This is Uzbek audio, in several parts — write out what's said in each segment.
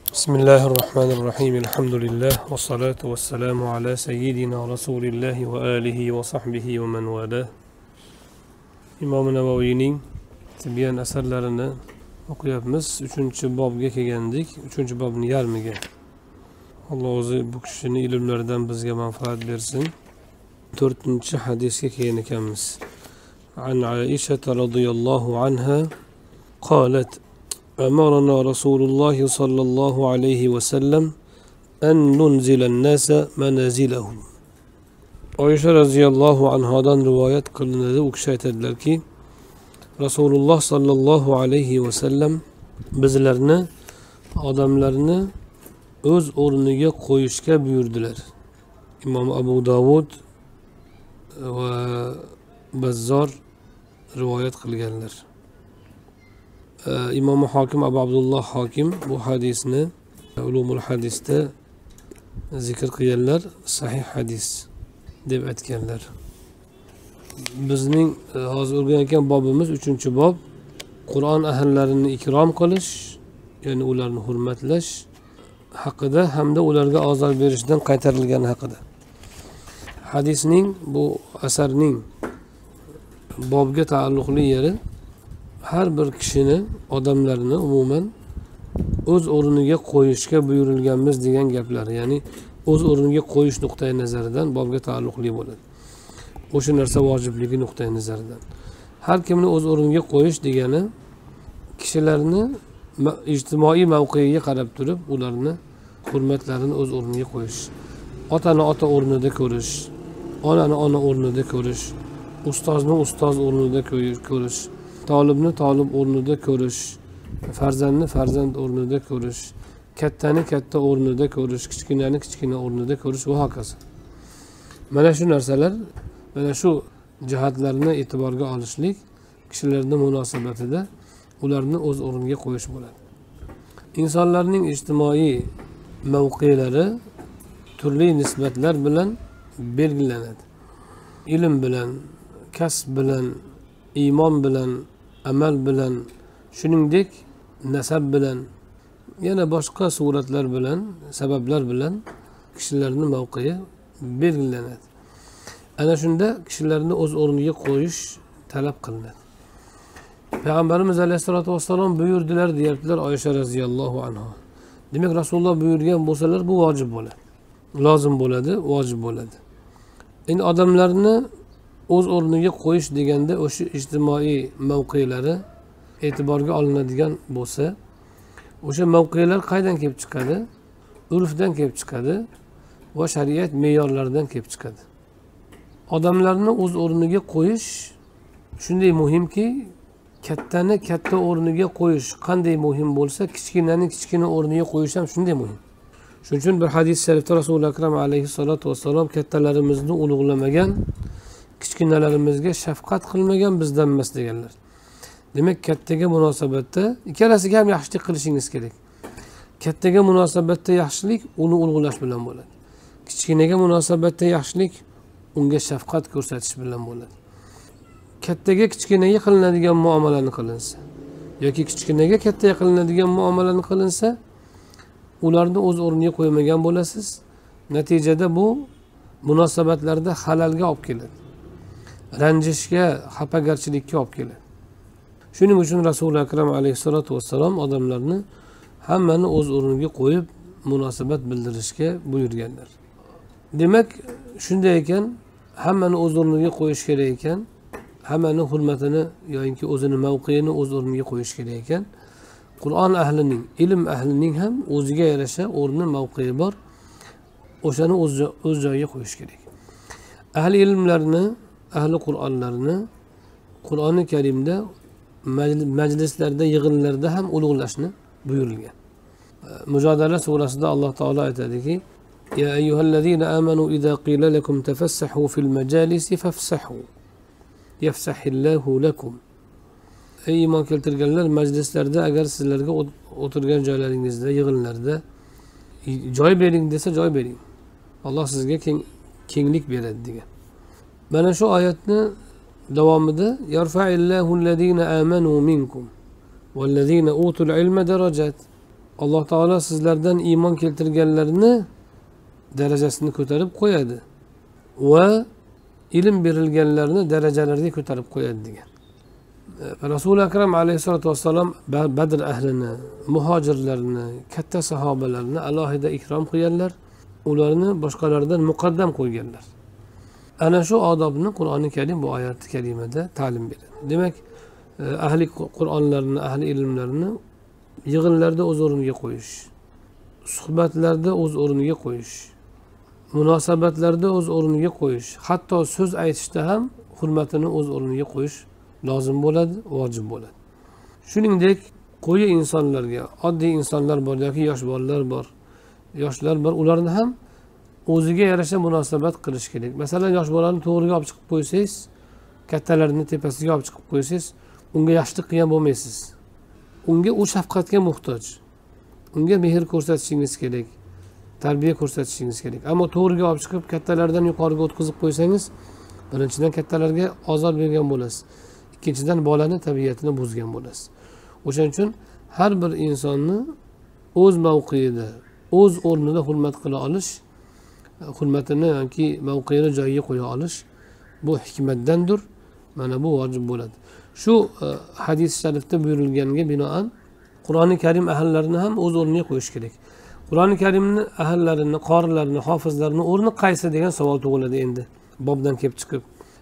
Bismillahirrahmanirrahim. Elhamdülillah. Ve salatu ve selamu ala seyyidina Resulillahi ve alihi ve sahbihi ve men vada. İmam-ı Nevavi'nin tibyan eserlerini okuyapmiz. 3. bobga kelgandik. 3. bobning yarmiga. Alloh o'zi bu kishini ilmlaridan bizga manfaat bersin. 4. hadisga kelgan ekanmiz. An Aisha radhiyallohu anha قالت أمرنا رسول الله صلى الله عليه وسلم أن ننزل الناس منازلهم. Ayşe radhiyallohu anhadan rivayet kılındı. O kişi aytadilar ki Rasululloh sallallohu alayhi ve sellem bizlarni odamlarni o'z o'rniga qo'yishga buyurdilar. İmam Abu Davud ve Bazzar rivayet qilganlar. İmam Hakim Abu Abdullah Hakim bu hadisni Ulumul Hadis'te zikr qilganlar, sahih hadis deb aytganlar. Bizning hozir o'rganayotgan bobimiz 3-bob. Qur'on ahlarini ikrom qilish, ya'ni ularni hurmatlash haqida hamda ularga ozor berishdan qaytarilgani haqida. Hadisning bu asarning bobga taalluqli yeri har bir kishini, odamlarni umuman o'z o'rniga qo'yishga buyurilganmiz degan gaplar, ya'ni o'z o'rniga qo'yish nuqtai nazaridan bobga taalluqli bo'ladi. O'sha narsa vojibligi nuqtai nazaridan. Har kimni o'z o'rniga qo'yish degani kishilarni ijtimoiy mavqeiga qarab turib, ularni hurmatlarini o'z o'rniga qo'yish. Otani ota o'rnida ko'rish, onani ona o'rnida ko'rish, ustozni ustoz o'rnida ko'rish, tolibni tolib o'rnida ko'rish, farzandni farzand o'rnida ko'rish, kattani katta o'rnida ko'rish, kichkinani kichkina o'rnida ko'rish va hokazo. Mana shu narsalar, mana shu jihatlarni e'tiborga olishlik kishilarning munosabatida ularni o'z o'rniga qo'yish bo'ladi. Insonlarning ijtimoiy mavqelari turli nisbatlar bilan belgilanadi. Ilm bilan, kasb bilan, iymon bilan, amal bilan, shuningdek nasab bilan, yana boshqa suratlar bilan, sabablar bilan kishilarning mavqei belgilanadi. Ana shunda kishilarni o'z o'rniga qo'yish talab qilinadi. Payg'ambarimiz alayhisolatu vassalom buyurdilar deyaptilar Oysha radhiyallohu anha. Demak, Rasululloh buyurgan bo'lsalar bu vojib bo'ladi. Lozim bo'ladi, vojib bo'ladi. Endi odamlarni o'z o'rniga qo'yish deganda o'sha ijtimoiy mavqelari e'tiborga olinadigan bo'lsa, o'sha mavqelar qaydan kelib chiqadi? Urfdan kelib chiqadi va shariat me'yorlaridan kelib chiqadi. Odamlarni o'z o'rniga qo'yish shunday muhimki, kattani katta o'rniga qo'yish qanday muhim bo'lsa, kichkinani kichkina o'rniga qo'yish ham shunday muhim. Shuning uchun bir hadis sharifda Rasul akram alayhissalatu vassalom kattalarimizni ulug'lamagan, kichkinalarimizga shafqat qilmagan bizdan emas deganlar. Demak, kattaga munosabatda ikkalasiga ham yaxshilik qilishingiz kerak. Kattaga munosabatda yaxshilik uni ulug'lash bilan bo'ladi. Kichkinaga munosabatda yaxshilik unga shafqat ko'rsatish bilan bo'ladi. Kattaga kichkinaga qilinadigan muomalani qilinsa yoki kichkinaga kattaga qilinadigan muomalani qilinsa, ularni o'z o'rniga qo'ymagan bo'lasiz. Natijada bu munosabatlarda xalalga olib keladi. Ranjishga, xafagarchilikka olib keladi. Shuning uchun Rasul akram alayhissalatu vassalom odamlarni hammani o'z o'rniga qo'yib munosabat bildirishga buyurganlar. Demak, shunday ekan, hammani o'z o'rniga qo'yish kerak ekan, hammani hurmatini yoki o'zini mavqeini o'z o'rniga qo'yish kerak ekan. Qur'on ahlining, ilm ahlining ham o'ziga yarasha o'rni, mavqei bor. O'shani o'z joyiga qo'yish kerak. Ahli ilmlarni, ahli Qur'onlarni Qur'oni Karimda majlislarda, yig'inlarda ham ulug'lashni buyurilgan. Mujodala surasida Alloh taolo aytadiki: "Ya ayyuhallazina amanu idza qila lakum tafassahu fil majalisi fafsahu yafsahillahu lakum." Ey iymon keltirganlar, majlislarda agar sizlarga o'tirgan joylaringizda, yig'inlarda joy bering desa joy bering. Alloh sizga kenglik beradi degan. Mana shu oyatni davomida yarfa'illahu allazina amanu minkum vallazina utul ilma darajat. alloh taolo sizlardan iymon keltirganlarni darajasini ko'tarib qo'yadi va ilm berilganlarni darajalariga ko'tarib qo'yadi degan. Rasuli akram alayhissalatu vassalom Badr ahlini, muhojirlarni, katta sahobalarni alohida ikrom qilganlar, ularni boshqalardan muqaddam qo'yganlar. Ana shu odobni Qur'oni Karim bu oyat karimada ta'lim beradi. Demak, ahli Qur'onlarni, ahli ilmlarni yig'inlarda o'z o'rniga qo'yish, suhbatlarda o'z o'rniga qo'yish, munosabatlarda o'z o'rniga qo'yish, hatto so'z aytishda ham hurmatini o'z o'rniga qo'yish lozim bo'ladi, vojib bo'ladi. Shuningdek, qo'yi insonlarga, oddiy insonlar bor yoki yosh bolalar bor, yoshlar bor, ularni ham o'ziga yarasha munosabat qilish kerak. Masalan, yosh bolani to'g'riga olib chiqib qo'ysangiz, kattalarni tepasiga olib chiqib qo'ysangiz, unga yaxshilik qilgan bo'lmaysiz. Unga u shafqatga muhtoj. Unga mehr ko'rsatishingiz kerak, tarbiya ko'rsatishingiz kerak. Ammo to'g'riga olib chiqib kattalardan yuqoriga o'tkazib qo'ysangiz, birinchidan kattalarga ozor bergan bo'lasiz. Ikkinchidan bolani tabiatini buzgan bo'lasiz. O'shaning uchun har bir insonni o'z mavqeida, o'z o'rnida hurmat qila olish, hurmatini yoki mavqeini joyiga qo'ya olish bu hikmatdandir. Mana bu vojib bo'ladi. Shu hadis sharifda buyurilganiga binoan Qur'oni Karim ahillarini ham o'z o'rniga qo'yish kerak. Qur'oni Karimni ahillarini, qorilarini, hofizlarini o'rni qaysi degan savol tug'iladi endi bobdan kelib chiqib.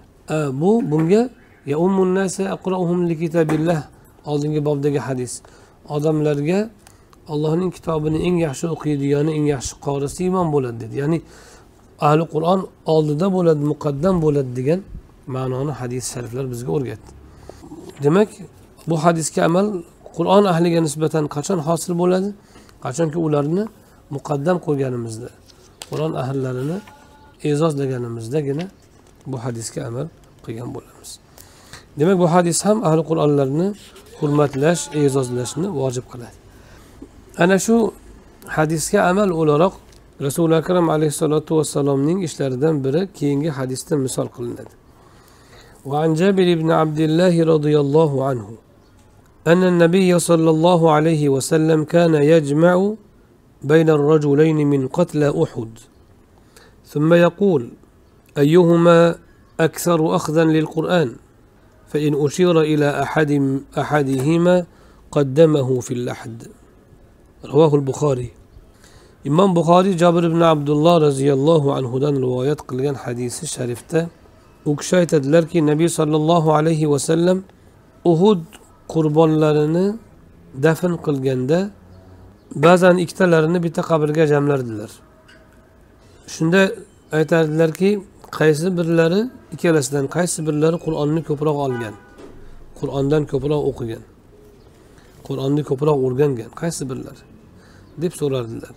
Bunga ya ummun nasa aqra'uhum likitabillah oldingi bobdagi hadis. Odamlarga Allohning kitobini eng yaxshi o'qiydigani, eng yaxshi qorisi imom bo'ladi dedi. Ya'ni ahli Qur'on oldida bo'ladi, muqaddam bo'ladi degan ma'noni hadis shariflar bizga o'rgatdi. Demak, bu hadisga amal Qur'on ahliga nisbatan qachon hosil bo'ladi? Qachonki ularni muqaddam qo'yganimizda, Qur'on ahillarini e'zozlaganimizdagina bu hadisga amal qilgan bo'lamiz. Demak, bu hadis ham ahli Qur'onlarni hurmatlash, e'zozlashni vojib qiladi. Ana shu hadisga amal o'laroq Rasul akram alayhissalatu vassalomning ishlaridan biri keyingi hadisda misol qilinadi. Va an Jabir ibn Abdullah radhiyallohu anhu أن النبي صلى الله عليه وسلم كان يجمع بين الرجلين من قتلى أحد ثم يقول أيهما أكثر أخذا للقرآن فإن أشير إلى أحدهما قدمه في اللحد. رواه البخاري. إمام بخاري جابر بن عبد الله رضي الله عنه دان روايات قلقان حديث الشريفة وكشايت دلركي النبي صلى الله عليه وسلم أحد qurbonlarini dafn qilganda ba'zan ikkitalarini bitta qabrga jamlardilar. Shunda aytardilarki, qaysi birlari ikkalasidan qaysi birlari Qur'onni ko'proq olgan, Qur'ondan ko'proq o'qigan, Qur'onni ko'proq o'rgangan, qaysi birlari deb so'rardilar.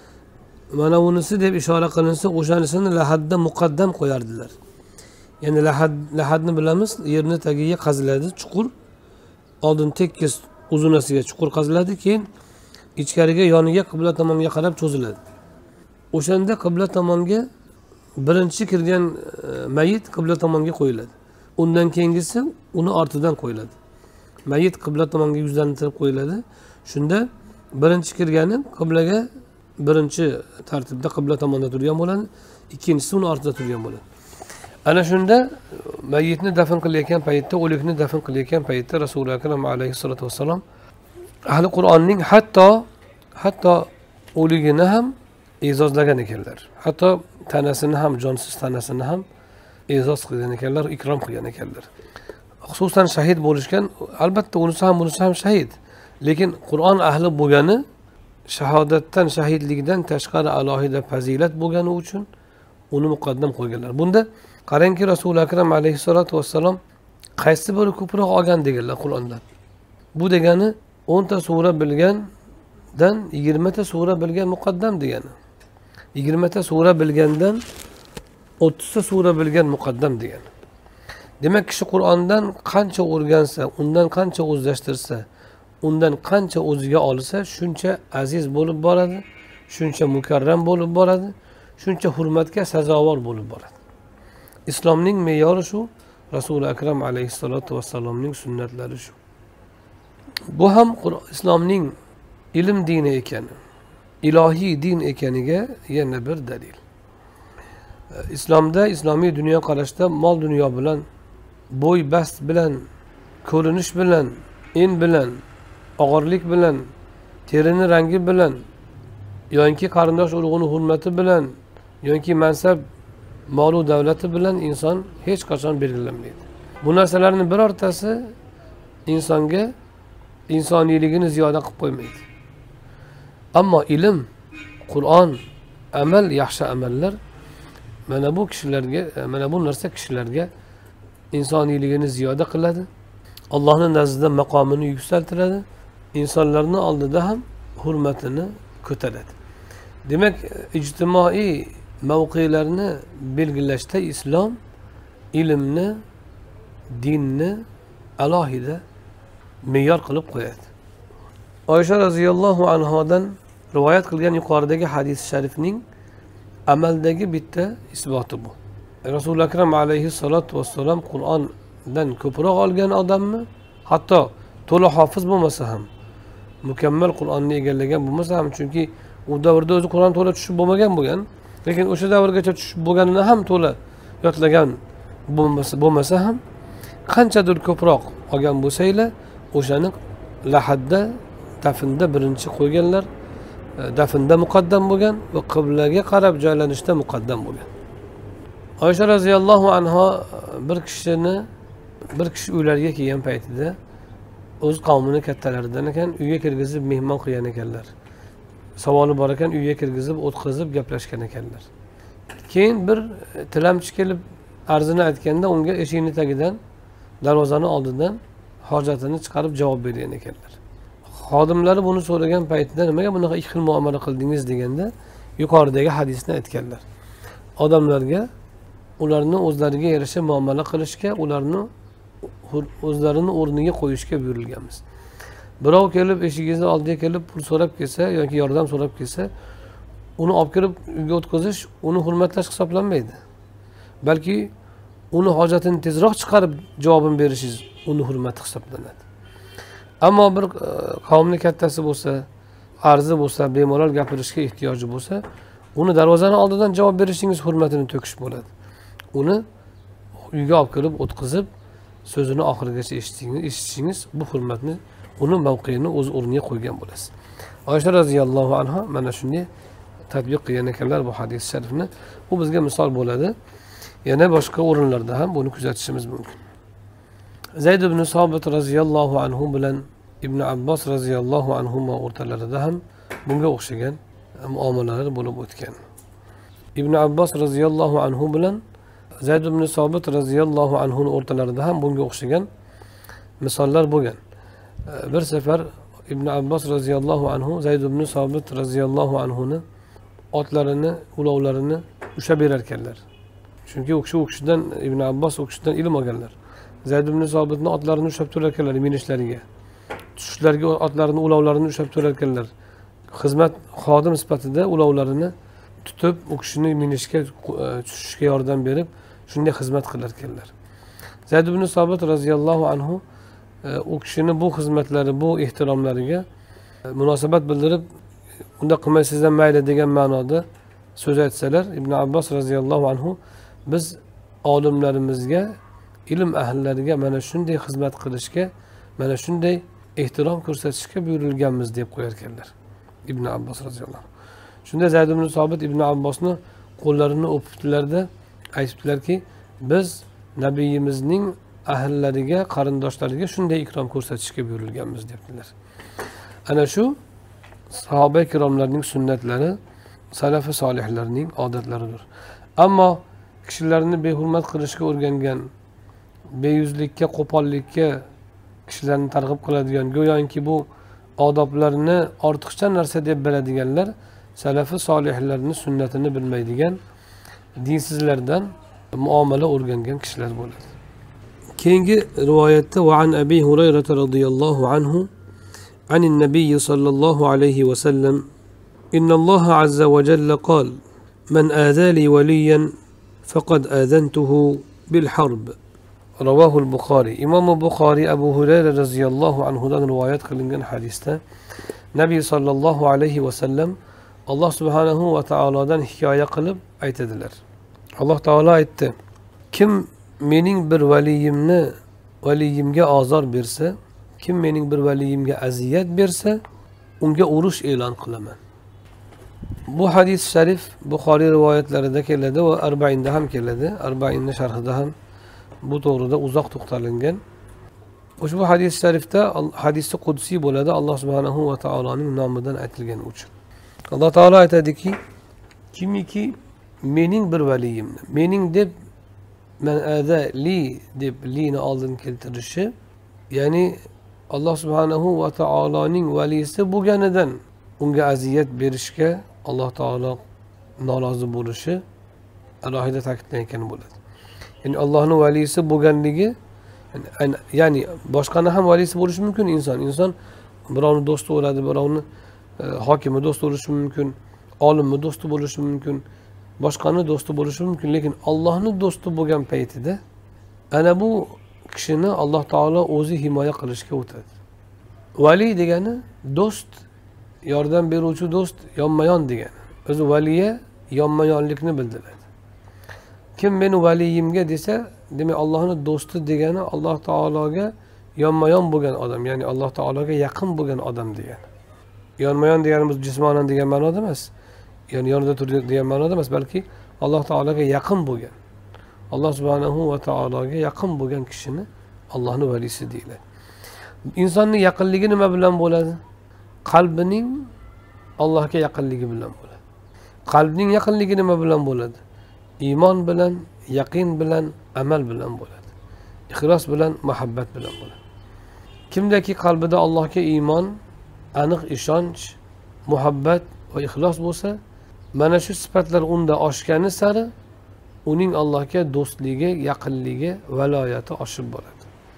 Mana bunisi deb ishora qilinsa, o'shanisini lahadda muqaddam qo'yardilar. Ya'ni lahadni bilamiz, yerni tagiga qaziladi, chuqur. Oldin tekis uzunasiga chuqur qaziladi, keyin ichkariga yoniga qibla tomonga qarab cho'ziladi. O'shanda qibla tomonga birinchi kirgan mayit qibla tomonga qo'yiladi. Undan keyingisi uni ortidan qo'yiladi. Mayit qibla tomonga yuzlantirib qo'yiladi. Shunda birinchi kirgani qiblaga birinchi tartibda qibla tomonda turgan bo'ladi, ikkinchisi uni ortida turgan bo'ladi. Ana shunda mayitni dafn qilayotgan paytda, o'likni dafn qilayotgan paytda Rasululloh akram alayhissalatu vassalom ahli Qur'onning hatto o'ligini ham e'zozlagan ekanlar. Hatto tanasini ham, jonsiz tanasini ham e'zoz qilgan ekanlar, ikrom qilgan ekanlar. Xususan shahid bo'lishgan, albatta unisi ham bunisi ham shahid. Lekin Qur'on ahli bo'lgani shahodatdan, shahidlikdan tashqari alohida fazilat bo'lgani uchun uni muqaddam qo'yganlar. Bunda qarangki, Rasul akram alayhissalatu vassalom qaysi biri ko'proq olgan deganlar Qur'ondan. Bu degani 10 ta sura bilgandan 20 ta sura bilgan muqaddam degani. 20 ta sura bilgandan 30 ta sura bilgan muqaddam degani. Demak, kishi Qur'ondan qancha o'rgansa, undan qancha o'zlashtirsa, undan qancha o'ziga olsa, shuncha aziz bo'lib boradi, shuncha mukarram bo'lib boradi, shuncha hurmatga sazovor bo'lib boradi. Islomning me'yori shu, Rasul akram alayhissalatu vassalomning sunnatlari shu. Bu ham islomning ilm dini ekani, ilohiy din ekaniga yana bir dalil. Islomda, islomiy dunyoqarashda mol dunyo bilan, bo'y bast bilan, ko'rinish bilan, en bilan, og'irlik bilan, terini rangi bilan, yoki qarindosh urug'ini hurmati bilan, yoki mansab, molu davlati bilan inson hech qachon belgilanmaydi. Bu narsalarning birortasi insonga insoniyligini ziyoda qilib qo'ymaydi. Ammo ilm, Qur'on, amal, yaxshi amallar mana bu kishilarga, mana bu narsa kishilarga insoniyligini ziyoda qiladi. Allohning nazdida maqomini yuksaltiradi. İnsanlarning oldida ham hurmatini ko'taradi. Demak, ijtimoiy mavqelarni belgilashda islom ilmni, dinni alohida me'yor qilib qo'yadi. Oysha roziyallohu anhodan rivoyat qilgan yuqoridagi hadis sharifning amaldagi bitta isboti bu. Rasul akram alayhissalatu vassalam Qur'ondan ko'proq olgan odammi? Hatto to'la hofiz bo'lmasa ham, mukammal Qur'onni egallagan bo'lmasa ham, chunki u davrda o'zi Qur'on to'la tushib bo'lmagan bo'lgan, lekin o'sha davrgacha tushib bo'lganini ham to'la yodlagan bo'lmasa ham, qanchadir ko'proq olgan bo'lsanglar, o'shani lahadda, dafinda birinchi qo'yganlar, dafinda muqaddam bo'lgan va qiblaga qarab joylanishda muqaddam bo'lgan. Oysha roziyallohu anha bir kishi uylariga kelgan paytida o'z qavmini kattalaridan ekan, uyga kirgizib mehmon qilgan ekanlar. Savoli bor ekan, uyga kirgizib, o'tkazib gaplashgan ekanlar. Keyin bir tilamchi kelib arzini aytganda, unga eshikning tagidan, darvozani oldidan hojatini chiqarib javob bergan ekanlar. Xodimlari buni so'ragan paytida nimaga bunaqa ikki xil muomala qildingiz deganda, yuqoridagi hadisni aytganlar. Odamlarga ularni o'zlariga yarasha muomala qilishga, ularni o'zlarini o'rniga qo'yishga buyurilganmiz. Birov kelib eshigingizni oldiga kelib pul so'rab kelsa yoki yordam so'rab kelsa, uni olib kirib uyga o'tkazish uni hurmatlash hisoblanmaydi. Balki uni hojatini tezroq chiqarib javobini berishingiz uni hurmati hisoblanadi. Ammo bir qavmning kattasi bo'lsa, arzi bo'lsa, bemalol gapirishga ehtiyoji bo'lsa, uni darvozani oldidan javob berishingiz hurmatini to'kish bo'ladi. Uni uyga olib kirib o'tkazib, so'zini oxirigacha eshitishingiz bu hurmatni, uni mavqeini o'z o'rniga qo'ygan bo'lasiz. Oysha roziyallohu anha mana shunday tatbiq qilgan ekanlar bu hadis sharifni. Bu bizga misol bo'ladi. Yana boshqa o'rinlarda ham buni kuzatishimiz mumkin. Zayd ibn Sobit roziyallohu anhu bilan Ibn Abbos roziyallohu anhu o'rtalarida ham bunga o'xshagan muomalalar bo'lib o'tgan. Ibn Abbos roziyallohu anhu bilan Zayd ibn Sobit roziyallohu anhuning o'rtalarida ham bunga o'xshagan misollar bo'lgan. Bir safar Ibn Abbos roziyallohu anhu Zayd ibn Sobit roziyallohu anhuni otlarini, ulovlarini ushlab berar ekanlar. Chunki u kishidan Ibn Abbos u kishidan ilm olganlar. Zayd ibn Sobitning otlarini ushlab turar ekanlar, minishlariga. Tushishlarga otlarini, ulovlarini ushlab turar ekanlar. Xizmat xodim sifatida ulovlarini tutib, u kishini minishga, tushishga yordam berib, shunday xizmat qilar ekanlar. Zayd ibn Sobit roziyallohu anhu u kishini bu xizmatlari, bu ehtiromlariga munosabat bildirib, unda qilmaysizdan mayli degan ma'noda so'z aytsalar, Ibn Abbos roziyallohu anhu biz olimlarimizga, ilm ahllariga mana shunday xizmat qilishga, mana shunday ehtirom ko'rsatishga buyurilganmiz deb qo'yar ekanlar. Ibn Abbos roziyallohu anhu. Shunda Zayd ibn Sobit Ibn Abbosni qo'llarini o'pibdilarda, aytibdilarki, biz nabiyimizning ahllariga, qarindoshlariga shunday ikrom ko'rsatishga buyurilganmiz debdilar. Ana shu sahoba ikromlarning sunnatlari, salafi solihlarning odatlaridir. Ammo kishilarni behurmat qilishga o'rgangan, beyuzlikka, qo'pollikka kishilarni targ'ib qiladigan, go'yoki bu odoblarni ortiqcha narsa deb biladiganlar, salafi solihlarning sunnatini bilmaydigan, dinsizlardan muomala o'rgangan kishilar bo'ladi. Keyingi rivoyatda va an Abi Hurayra radhiyallohu anhu عن النبي صلى الله عليه وسلم إن الله عز وجل قال من آذى لي وليا فقد آذنته بالحرب رواه البخاري. إمام البخاري أبو هريرة رضي الله عنه دان روايات قلنجان حديثة Nabiy sallallohu alayhi vasallam alloh subhanahu va taolodan hikoya qilib aytadilar. Alloh taolo aytdi: kim mening bir valiyimga ozor bersa, kim mening bir valiyimga aziyat bersa, unga urush e'lon qilaman. Bu hadis sharif Buxoriy rivoyatlarida keladi va Arba'inda ham keladi. Arba'inning sharhida ham bu to'g'rida uzoq to'xtalingan. Ushbu hadis sharifda hadisi qudsiy bo'ladi, Alloh subhanahu va taoloning nomidan aytilgani uchun. Alloh taolo aytadiki: kimiki mening bir valiyimni, mening deb man ada li deb lini oldin keltirishi, ya'ni Alloh subhanahu va taoloning valisi bo'lganidan unga aziyat berishga Alloh taolo norozi bo'lishi alohida ta'kidlangan bo'ladi. Ya'ni Allohning valisi bo'lganligi, ya'ni boshqani ham valisi bo'lishi mumkin inson. Inson birovni do'sti bo'ladi, birovni hokimi do'sti bo'lishi mumkin, olimni do'sti bo'lishi mumkin, boshqani do'sti bo'lishi mumkin, lekin Allohning do'sti bo'lgan paytida ana bu kishini Alloh taolo o'zi himoya qilishga o'tadi. Vali degani do'st, yordam beruvchi do'st, yonma-yon degani. O'zi valiya yonma-yonlikni bildiradi. Kim meni valiyimga desa, demak Allohning do'sti degani Alloh taologa yonma-yon bo'lgan odam, ya'ni Alloh taologa yaqin bo'lgan odam degani. Yonma-yon deganimiz jismonan degan ma'noda emas, ya'ni yonida turgan degan ma'noda emas, balki Alloh taologa yaqin bo'lgan, Alloh subhanahu va taologa yaqin bo'lgan kishini Allohning valisi deyiladi. Insonning yaqinligi nima bilan bo'ladi? Qalbining Allohga yaqinligi bilan bo'ladi. Qalbning yaqinligi nima bilan bo'ladi? Iymon bilan, yaqin bilan, amal bilan bo'ladi. Ixlos bilan, muhabbat bilan bo'ladi. Kimdaki qalbida Allohga iymon, aniq ishonch, muhabbat va ixlos bo'lsa, mana shu sifatlar unda oshgani sari uning Allohga do'stligi, yaqinligi, valoyati oshib boradi.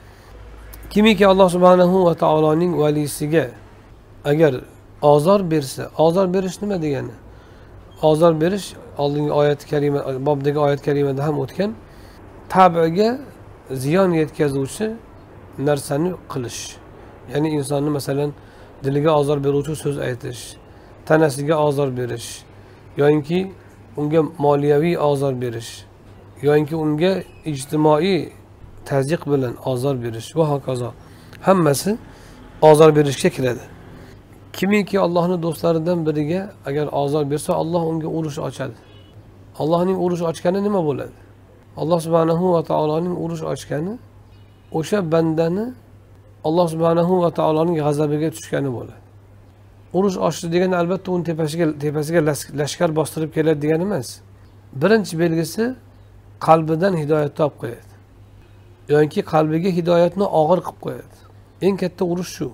Kimiki Alloh subhanahu va taoloning valisiga agar ozor bersa, ozor berish nima degani? Ozor berish oldingi oyat karima, bobdagi oyat karimada ham o'tgan, tabiga ziyon yetkazuvchi narsani qilish. Ya'ni insonni masalan diliga ozor beruvchi so'z aytish, tanasiga ozor berish, yoki unga moliyaviy ozor berish, yoki unga ijtimoiy tazyiq bilan ozor berish va hokazo. Hammasi ozor berishga kiradi. Kimiki Allohning do'stlaridan biriga agar ozor bersa, Alloh unga urush ochadi. Allohning urush ochgani nima bo'ladi? Alloh subhanahu va taoloning urush ochgani o'sha bandani Alloh subhanahu va taoloning g'azabiga tushgani bo'ladi. Urush ochdi degani albatta uni tepasiga lashkar bostirib keladi degani emas. Birinchi belgisi qalbidan hidoyat topib qo'yadi. Yoki qalbiga hidoyatni og'ir qilib qo'yadi. Eng katta urush shu.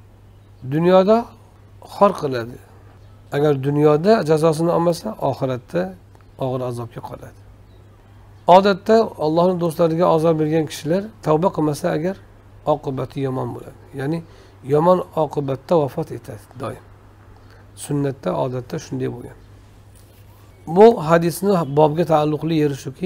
Dunyoda xor qiladi. Agar dunyoda jazosini olmasa, oxiratda og'ir azobga qoladi. Odatda Allohning do'stlariga ozor bergan kishilar tavba qilmasa agar oqibati yomon bo'ladi. Ya'ni yomon oqibatda vafot etadi doim. Sunnatda, odatda shunday bo'lgan. Bu hadisni bobga taalluqli yeri shuki,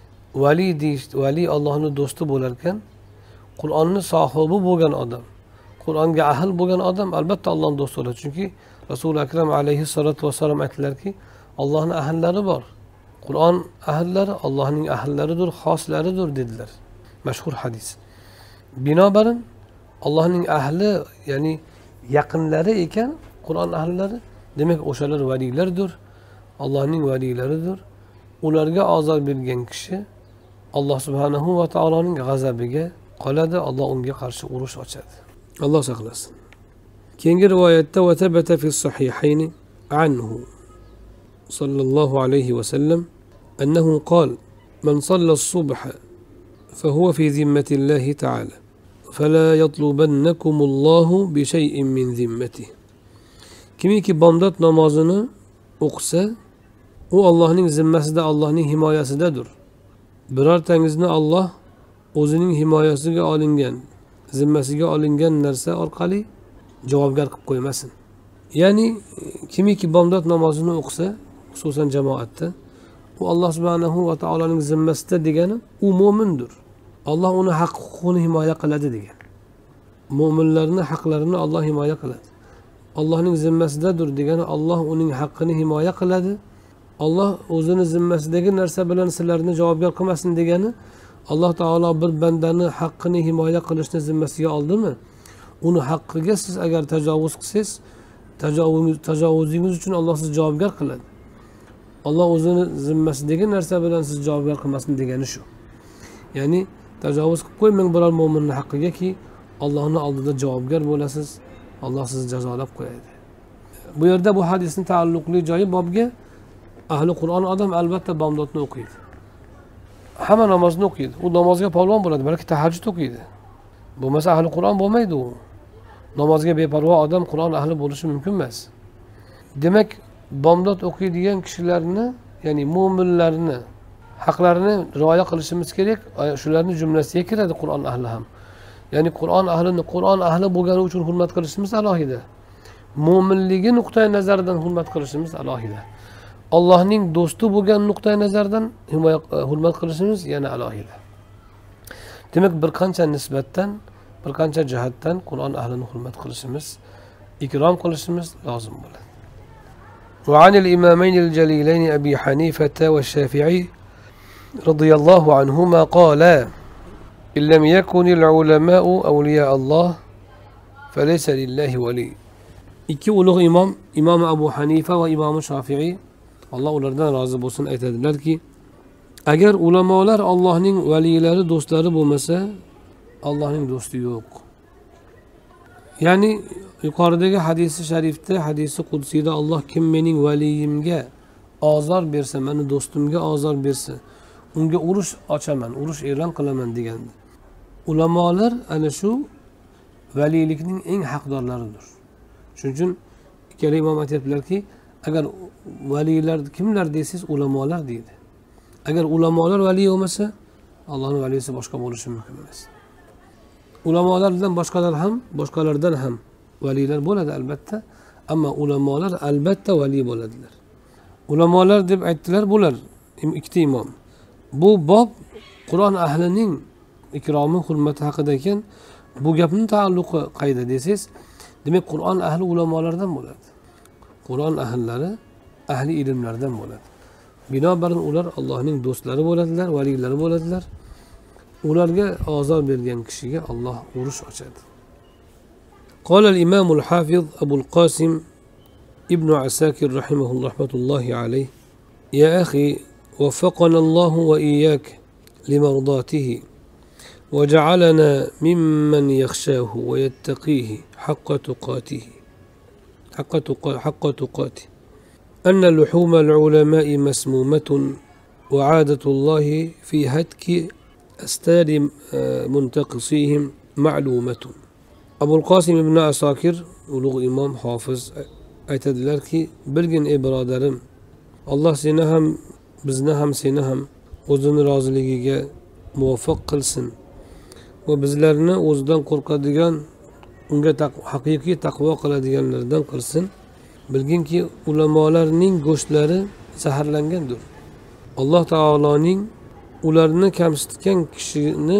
vali Allohning do'sti bo'lar ekan, Qur'onning sohibi bo'lgan odam, Qur'onga ahl bo'lgan odam albatta Allohning do'sti bo'ladi. Chunki Rasul akram alayhissalatu vassalam aytdilarki, Allohning ahllari bor. Qur'on ahllari Allohning ahllaridir, xoslaridir dedilar. Mashhur hadis. Binobarin Allohning ahli, ya'ni yaqinlari ekan Qur'on ahllari, demak o'shalar valiylardir, Allohning valiylaridir. Ularga ozor bergan kishi Alloh subhanahu va taoloning g'azabiga qoladi, Alloh unga qarshi urush ochadi. Alloh saqlasin. Keyingi rivoyatda va tabata fi sahihayn anhu sallallohu alayhi va sallam annahu qala man salla as-subha فهو في ذمة الله تعالى فلا يطلبنكم الله بشيء من ذمته. Kimiki bomdod namozini o'qisa, u Allohning zimmasida, Allohning himoyasidadir. Birortangizni Alloh o'zining himoyasiga olingan, zimmasiga olingan narsa orqali javobgar qilib qo'ymasin. Ya'ni kimiki bomdod namozini o'qisa, xususan jamoatda, u Alloh subhanahu va taoloning zimmasida degani u mo'mindir. Alloh uni haq-huquqini himoya qiladi degan. Mo'minlarning haqlarini Alloh himoya qiladi. Allohning zimmasidadir degani Alloh uning haqqini himoya qiladi. Alloh o'zini zimmasidagi narsa bilan sizlarni javobgar qilmasin degani, Alloh taolo bir bandani haqqini himoya qilishni zimmasiga oldimi? Uni haqqiga siz agar tajovuz qilsangiz, tajovuzingiz uchun Alloh sizni javobgar qiladi. Alloh o'zini zimmasidagi narsa bilan sizni javobgar qilmasin degani shu. Ya'ni tajovuz qilib qo'ymang biror mo'minning haqqigaki, Allohning oldida javobgar bo'lasiz. Alloh sizni jazolab qo'yadi. Bu yerda bu hadisning taalluqli joyi bobga ahli Qur'on odam albatta bomdodni o'qiydi. Hamma namozni o'qiydi. U namozga polvon bo'ladi, balki tahajjud o'qiydi. Bo'lmasa ahli Qur'on bo'lmaydi u. Namozga beparvo odam Qur'on ahli bo'lishi mumkin emas. Demak, bomdod o'qiydigan kishilarni, ya'ni mu'minlarni haqlarini rioya qilishimiz kerak. Shularning jumlasiga kiradi Qur'on ahli ham. Ya'ni Qur'on ahli bo'lgani uchun hurmat qilishimiz alohida. Mo'minligi nuqtai nazaridan hurmat qilishimiz alohida. Allohning do'sti bo'lgan nuqtai nazardan hurmat qilishimiz yana alohida. Demak, bir qancha nisbatdan, bir qancha jihatdan Qur'on ahlini hurmat qilishimiz, ikrom qilishimiz lozim bo'ladi. وعن الإمامين الجليلين أبي حنيفة والشافعي رضي الله عنهما قالا إن لم يكن العلماء أولياء الله فليس لله ولي. İki ulug' imom Abu Hanifa va imom Shofiiy, Alloh ulardan rozi bo'lsin, aytadilarki, agar ulamolar Allohning valilari, do'stlari bo'lmasa, Allohning do'sti yo'q. Ya'ni yuqoridagi hadisi sharifda, hadisi qudsiyda Alloh kim mening valiyimga ozor bersa, meni do'stimga ozor bersa, unga urush ochaman, urush e'lon qilaman degandi. Ulamolar ana shu valilikning eng haqdorlaridir. Shuning uchun ikkala imom aytibdilarki, agar valiylar kimlar deysiz, ulamolar deydi. Agar ulamolar vali bo'lmasa, Allohning valisi boshqa bo'lishi mumkin emas. Ulamolardan boshqalardan ham valilar bo'ladi albatta, ammo ulamolar albatta vali bo'ladilar. Ulamolar deb aytdilar bular ikkita imom. Bu bob Qur'on ahlining ikromi, hurmati haqida ekan. Bu gapning taalluqi qayda desiz, demak Qur'on ahli ulamolardan bo'ladi. Qur'on ahllari ahli ilmlardan bo'ladi. Binobarin ular Allohning do'stlari bo'ladilar, valilari bo'ladilar. Ularga ozor bergan kishiga Alloh urush ochadi. قال الإمام الحافظ أبو القاسم ابن عساكر رحمه الله رحمة الله عليه: يا أخي وفقنا الله وإياك لمرضاته وجعلنا ممن يخشاه ويتقيه حق تقاته أن لحوم العلماء مسمومة وعادة الله في هتك أستار منتقصيهم معلومة. أبو القاسم ابن عساكر ulug' imom hofiz aytadilarki, bilgin ey birodarim, Alloh seni ham bizni ham seni ham o'zini roziligiga muvaffaq qilsin va bizlarni o'zidan qo'rqadigan, unga haqiqiy taqvo qiladiganlardan qilsin. Bilginki ulamolarning go'shtlari zaharlangandir. Alloh taoloning ularni kamsitgan kishini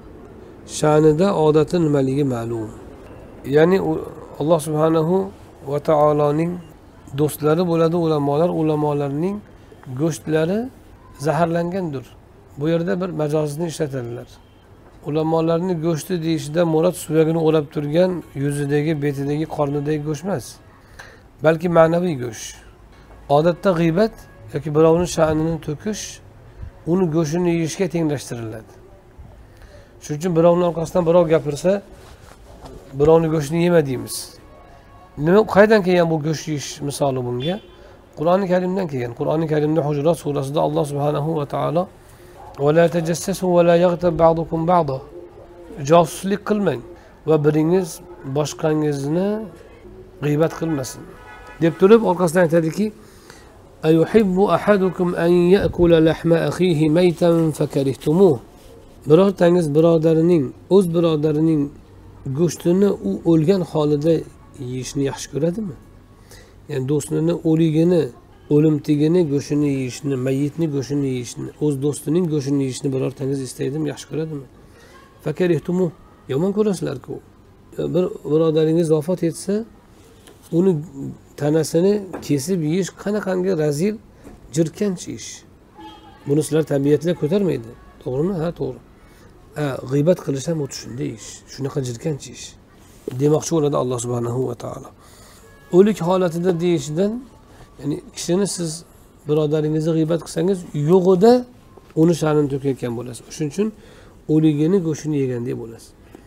sha'nida odati nimaligi ma'lum. Ya'ni Alloh subhanahu va taoloning do'stlari bo'ladi ulamolar, ulamolarning go'shtlari zaharlangandir. Bu yerda bir majozni ishlatadilar. Ulamolarning go'shti deyishida murod suyagini o'rab turgan yuzidagi, betidagi, qornidagi go'sht emas, balki ma'naviy go'sht. Odatda g'iybat yoki birovning sha'nini to'kish uni go'shtini yeyishga tenglashtiriladi. Shuning uchun birovning orqasidan birov gapirsa, birovning go'shtini yema deymiz. Nima qaydan kelgan bu go'sht yeyish misoli bunga? Qur'oni Karimdan kelgan. Qur'oni Karimda Hujurat surasida Alloh subhanahu va taolo va la tajassasu va la yaghtab ba'dukum ba'da. Josuslik qilmang va biringiz boshqangizni g'iybat qilmasin deb turib orqasidan aytadiki, ayuhibbu ahadukum an ya'kula lahma akhihi maytan fakarihtumuh. Birortangiz birodarining, o'z birodarining go'shtini u o'lgan holida yeyishni yaxshi ko'radimi? Ya'ni do'stini o'ligini, o'limtigini go'shtini yeyishni, mayitni go'shtini yeyishni, o'z do'stining go'shtini yeyishni birortangiz istaydimi, yaxshi ko'radimi? Fakarihtumuh, yomon ko'rasizlar-ku. Bir birodaringiz vafot etsa, uni tanasini kesib yeyish qanaqangi razil jirkanch ish. Buni sizlar tabiatlar ko'tarmaydi. To'g'rimi? Ha, to'g'ri. G'iybat qilish ham o'ti shunday ish. Shunaqa jirkanch ish. Demoqchi bo'ladi Alloh subhanahu va taolo. O'lik holatida deyishidan, ya'ni kishini siz birodaringizni g'iybat qilsangiz, yo'g'ida uni sha'nini to'kayotgan bo'lasiz. Shuning uchun o'ligini go'shtini yegandek bo'lasiz.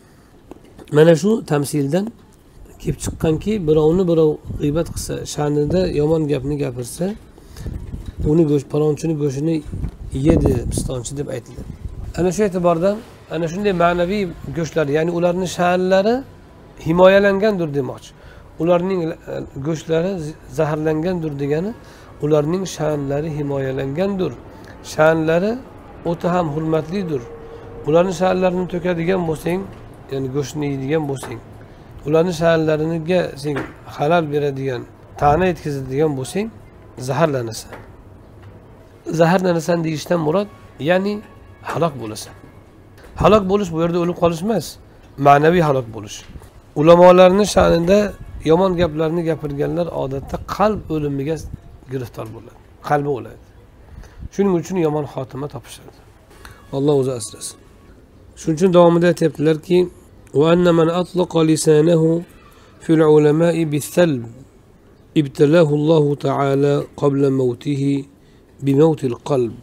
Mana shu tamsildan kelib chiqqanki, birovni birov g'iybat qilsa, sha'nida yomon gapni gapirsa, uni palonchini go'shtini yedi, pistonchi deb aytiladi. Ana shu e'tibordan ana shunday ma'naviy go'shtlar, ya'ni ularning sha'nlari himoyalangandir demoqchi. Ularning go'shtlari zaharlangandir degani, ularning sha'nlari himoyalangandir. Sha'nlari o'ta ham hurmatlidir. Ularning sha'nlarini to'kadigan bo'lsang, ya'ni go'shtni yeydigan bo'lsang, ularning sha'nlariga sen halal beradigan, ta'na yetkazadigan bo'lsang, zaharlanasan. Zaharlanasan deyishdan murod, ya'ni halok bo'lasan. Halok bo'lish bu yerda o'lib qolish emas, ma'naviy halok bo'lish. Ulamolarning sha'nida yomon gaplarni gapirganlar odatda qalb o'limiga giriftor bo'ladi. Qalbi o'ladi. Shuning uchun yomon xotima topishadi. Alloh o'zi asrasin. Shuning uchun davomida aytibdilarki, "Va anna man atlaqa lisanahu fil ulama'i bis-salb ibtalahu Allohu ta'ala qabla mawtihi bi mawtil qalb."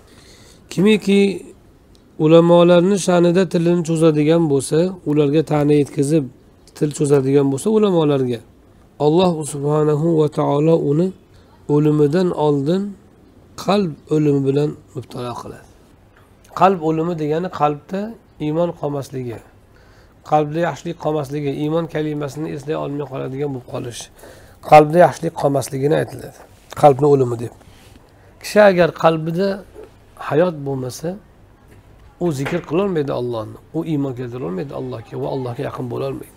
Kimiki ulamolarning sha'nida tilini cho'zadigan bo'lsa, ularga ta'na yetkazib til cho'zadigan bo'lsa ulamolarga, Alloh subhanahu va taolo uni o'limidan oldin qalb o'limi bilan mubtalo qiladi. Qalb o'limi degani qalbda iymon qolmasligi, qalbda yaxshilik qolmasligi, iymon kalimasini eslay olmay qoladigan bo'lib qolish, qalbda yaxshilik qolmasligini aytiladi. Qalbni o'limi deb. Kishi agar qalbida hayot bo'lmasa, u zikr qila olmaydi Allohni, u iymon keltira olmaydi Allohga va Allohga yaqin bo'la olmaydi.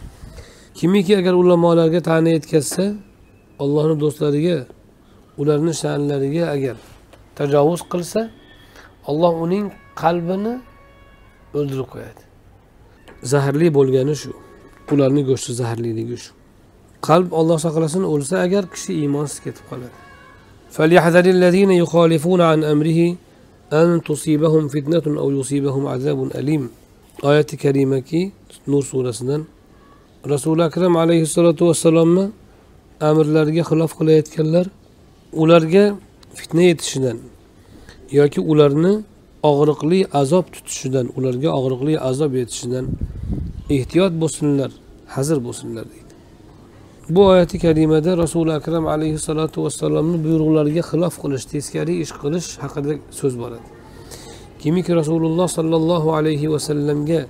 Kimiki agar ulamolarga ta'na yetkazsa, Allohning do'stlariga, ularning sha'nlariga agar tajovuz qilsa, Alloh uning qalbini o'ldirib qo'yadi. Zaharli bo'lgani shu. Ularning go'shti zaharliligi shu. Qalb Alloh saqlasin o'lsa agar kishi iymonsiz ketib qoladi. "Falyahdharillazina yukhalifuna an amrihi an tusibahum fitnatun aw yusibahum azabun alim." Oyati karimaki Nur surasidan Rasul akram alayhissalatu vassalomni amrlariga xilof qilayotganlar ularga fitna yetishidan yoki ularni og'riqli azob tutishidan, ularga og'riqli azob yetishidan ehtiyot bo'lsinlar, hazir bo'lsinlar deydi. Bu oyati karimada Rasul akram alayhissalatu vassalomning buyruqlariga xilof qilish, teskari ish qilish haqida so'z boradi. Kimiki Rasululloh sallallohu alayhi vasallamga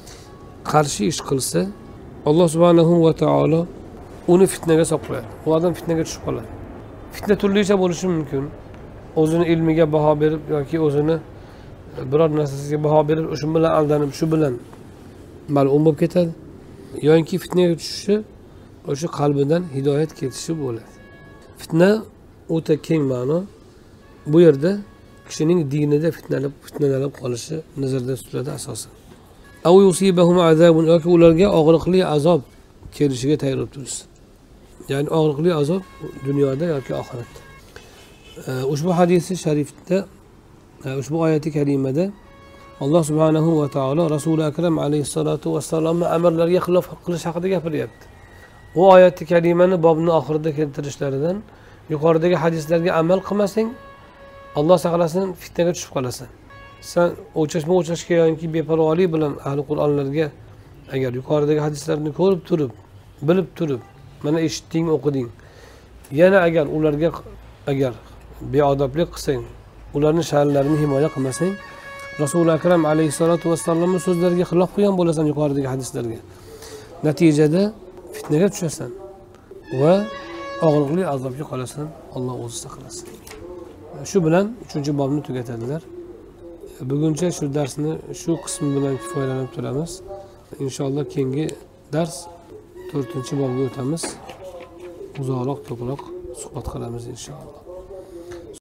qarshi ish qilsa, Alloh subhanahu va taolo uni fitnaga solib qo'yadi. U odam fitnaga tushib qoladi. Fitna turlicha bo'lishi mumkin. O'zini ilmiga baho berib yoki o'zini biror narsasiga baho berib, shu bilan aldanib, shu bilan mal'un bo'lib ketadi. Yoki fitnaga tushishi o'sha qalbidan hidoyat ketishi bo'ladi. Fitna o'ta keng ma'no. Bu yerda kishining dinida fitnalanib qolishi nazarda tutiladi asosan. Aw yusibahum azabun, yoki ularga og'riqli azob kelishiga tayyor tursin. Ya'ni og'riqli azob dunyoda yoki oxiratda. Ushbu hadisi sharifda, ushbu oyati karimada Alloh subhanahu va taolo Rasuli akram alayhissalatu vassalomning amrlariga xilof qilish haqida gapiryapti. Bu oyati karimani bobning oxirida keltirishlaridan, yuqoridagi hadislarga amal qilmasang, Alloh saqlasin, fitnaga tushib qolasan. Sen o'chashga yoki beparvolik bilan ahli Qur'onlarga agar yuqoridagi hadislarni ko'rib turib, bilib turib, mana eshitding, o'qiding, yana agar ularga agar beodoblik qilsang, ularning sha'nlarini himoya qilmasang, Rasul akram alayhissalatu vassalomning so'zlariga xilof qilgan bo'lasan yuqoridagi hadislarga. Natijada fitnaga tushasan va og'riqli azobga qolasan. Alloh o'zi saqlasin. Shu bilan 3-bobni tugatadilar. Buguncha shu darsni shu qismi bilan kifoyalanib turamiz. Inshaalloh keyingi dars 4-bobga o'tamiz. Uzoqroq, ko'proq suhbat qilamiz inshaalloh.